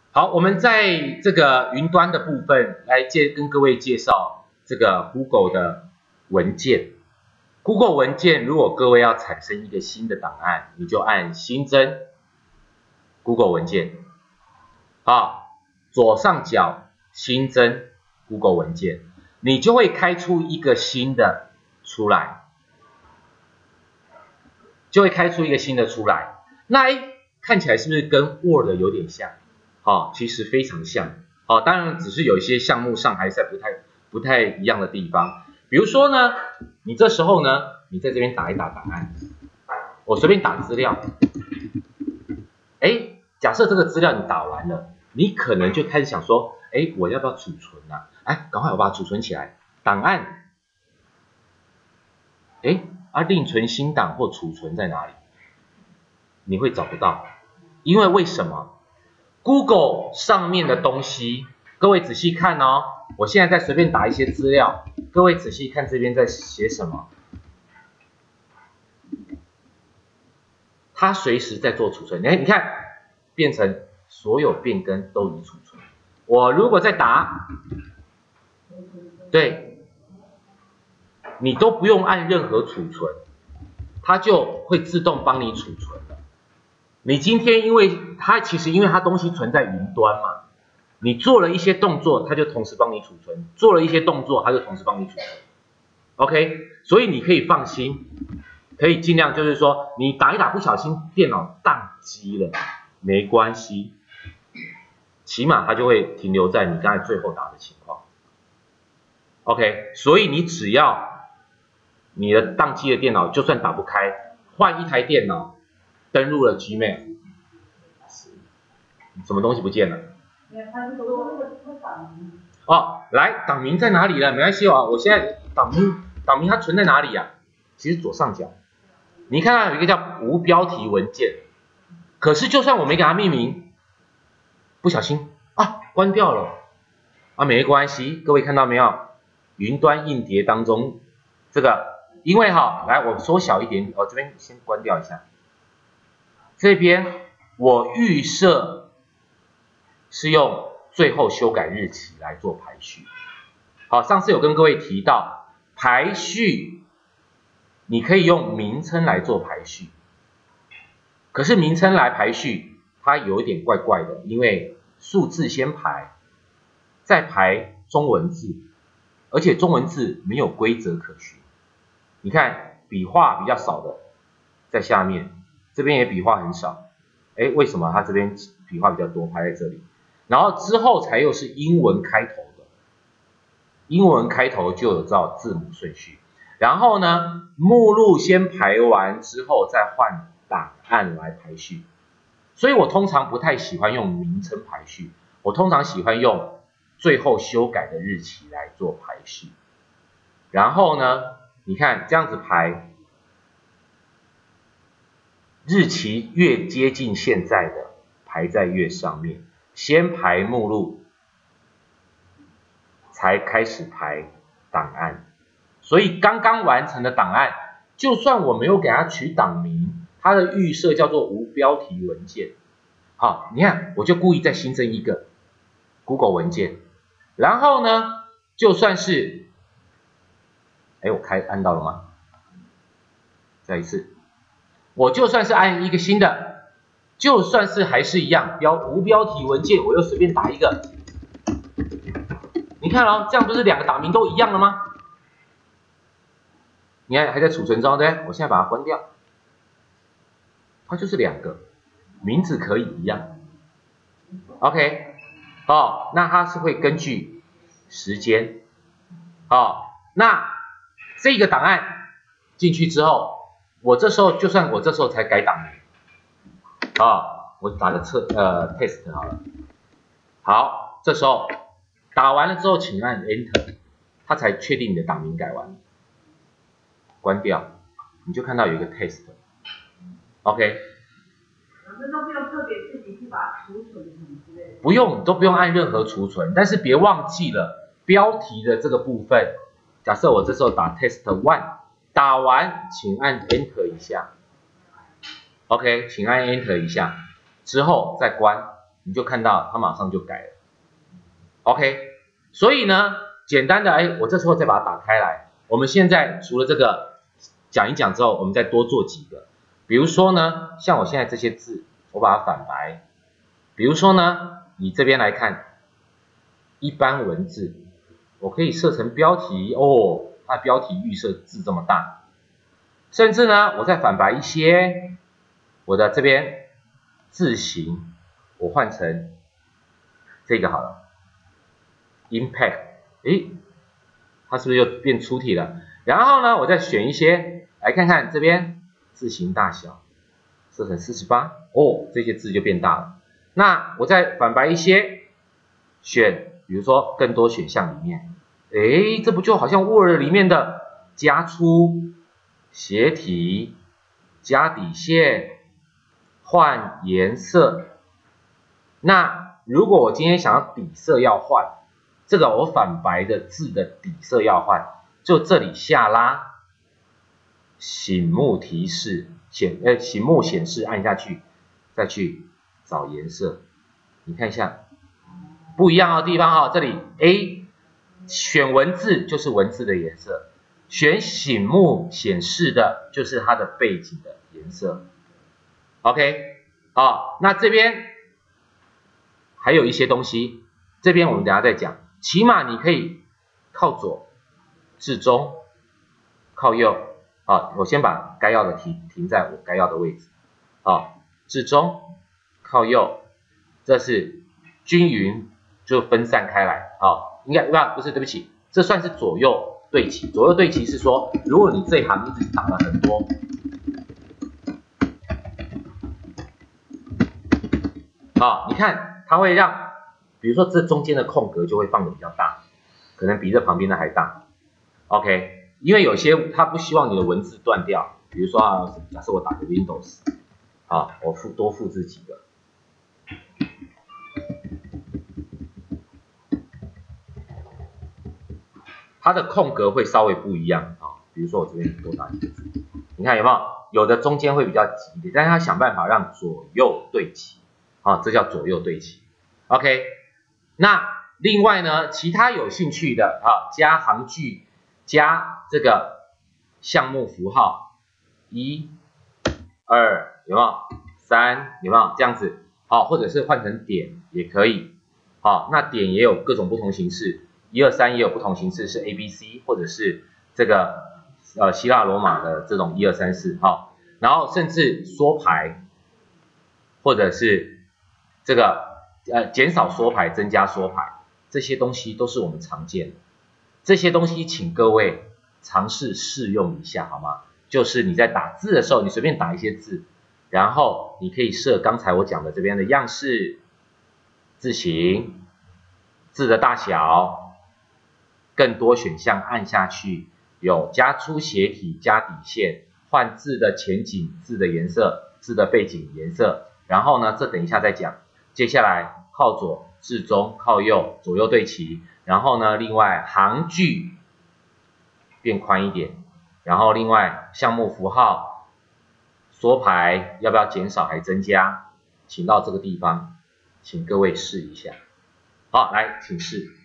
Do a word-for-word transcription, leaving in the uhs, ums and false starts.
好，我们在这个云端的部分来介跟各位介绍这个 Google 的文件。Google 文件，如果各位要产生一个新的档案，你就按新增 Google 文件。好，左上角新增 Google 文件，你就会开出一个新的出来，就会开出一个新的出来。那哎，看起来是不是跟 Word 有点像？哦，其实非常像。哦，当然只是有一些项目上还是在不太不太一样的地方。比如说呢，你这时候呢，你在这边打一打档案，我随便打资料。哎，假设这个资料你打完了，你可能就开始想说，哎，我要不要储存啊？哎，赶快我把它储存起来。档案，哎，啊，另存新档或储存在哪里？你会找不到，因为为什么 ？Google 上面的东西，各位仔细看哦。我现在在随便打一些资料，各位仔细看这边在写什么。它随时在做储存，哎，你看，变成所有变更都已储存。我如果再打，对，你都不用按任何储存，它就会自动帮你储存了。你今天因为它其实因为它东西存在云端嘛，你做了一些动作，它就同时帮你储存；做了一些动作，它就同时帮你储存。OK， 所以你可以放心。可以尽量就是说，你打一打不小心电脑宕机了，没关系，起码它就会停留在你刚才最后打的情况。OK， 所以你只要你的宕机的电脑就算打不开，换一台电脑，登录了 Gmail， 什么东西不见了？哦，来，档名在哪里了？没关系啊，我现在档名档名它存在哪里呀？其实左上角。你看到有一个叫无标题文件，可是就算我没给它命名，不小心啊关掉了啊，没关系，各位看到没有？云端硬碟当中这个，因为哈，来我缩小一点，我这边先关掉一下，这边我预设是用最后修改日期来做排序。好，上次有跟各位提到排序。你可以用名称来做排序，可是名称来排序，它有一点怪怪的，因为数字先排，再排中文字，而且中文字没有规则可循。你看笔画比较少的在下面，这边也笔画很少，哎，为什么它这边笔画比较多，排在这里？然后之后才又是英文开头的，英文开头就有照字母顺序。然后呢，目录先排完之后，再换档案来排序。所以我通常不太喜欢用名称排序，我通常喜欢用最后修改的日期来做排序。然后呢，你看这样子排，日期越接近现在的，排在越上面，先排目录，才开始排档案。所以刚刚完成的档案，就算我没有给它取档名，它的预设叫做无标题文件。好，你看，我就故意再新增一个 Google 文件，然后呢，就算是，哎，我开按到了吗？再一次，我就算是按一个新的，就算是还是一样标无标题文件，我又随便打一个，你看哦，这样不是两个档名都一样了吗？你看还在储存中，对不对？我现在把它关掉，它就是两个，名字可以一样 ，OK， 哦，那它是会根据时间，哦，那这个档案进去之后，我这时候就算我这时候才改档名，啊、哦，我打个测呃 test 好了，好，这时候打完了之后，请按 Enter， 它才确定你的档名改完。关掉，你就看到有一个 test，OK， 那都不用特别自己去把它储存什么之类的。 不用，都不用按任何储存，但是别忘记了标题的这个部分。假设我这时候打 test one， 打完请按 enter 一下 ，OK， 请按 enter 一下，之后再关， 你就看到它马上就改了。OK， 所以呢，简单的，哎，我这时候再把它打开来。我们现在除了这个讲一讲之后，我们再多做几个。比如说呢，像我现在这些字，我把它反白。比如说呢，你这边来看，一般文字，我可以设成标题哦，它标题预设字这么大。甚至呢，我再反白一些，我的这边字形，我换成这个好了 ，impact， 诶，它是不是又变粗体了？然后呢，我再选一些，来看看这边字形大小，设成四十八，哦，这些字就变大了。那我再反白一些，选，比如说更多选项里面，诶，这不就好像 Word 里面的加粗、斜体、加底线、换颜色。那如果我今天想要底色要换，这个我反白的字的底色要换，就这里下拉，醒目提示显呃醒目显示按下去，再去找颜色。你看一下，不一样的地方哈、哦，这里 A 选文字就是文字的颜色，选醒目显示的就是它的背景的颜色。OK， 好，那这边还有一些东西，这边我们等一下再讲。起码你可以靠左至中，靠右。好，我先把该要的停停在我该要的位置。好，至中，靠右，这是均匀就分散开来。好，应该不不是，对不起，这算是左右对齐。左右对齐是说，如果你这一行一直打了很多，啊，你看它会让，比如说这中间的空格就会放的比较大，可能比这旁边的还大。OK， 因为有些它不希望你的文字断掉，比如说啊，假设我打个 Windows， 啊，我复多复制几个。它的空格会稍微不一样啊，比如说我这边多打几个字，你看有没有？有的中间会比较挤一点，但是它想办法让左右对齐，啊，这叫左右对齐。OK， 那另外呢，其他有兴趣的啊，加行距，加这个项目符号，一、二，有没有？三，有没有？这样子，好，或者是换成点也可以，好，那点也有各种不同形式。一二三也有不同形式，是 A B C 或者是这个呃希腊罗马的这种一二三四，好，然后甚至缩排，或者是这个呃减少缩排，增加缩排，这些东西都是我们常见的。这些东西请各位尝试试用一下，好吗？就是你在打字的时候，你随便打一些字，然后你可以设刚才我讲的这边的样式、字形、字的大小。更多选项按下去，有加粗斜体、加底线、换字的前景、字的颜色、字的背景颜色。然后呢，这等一下再讲。接下来靠左至中，靠右左右对齐。然后呢，另外行距变宽一点。然后另外项目符号缩排要不要减少还增加？请到这个地方，请各位试一下。好，来，请试。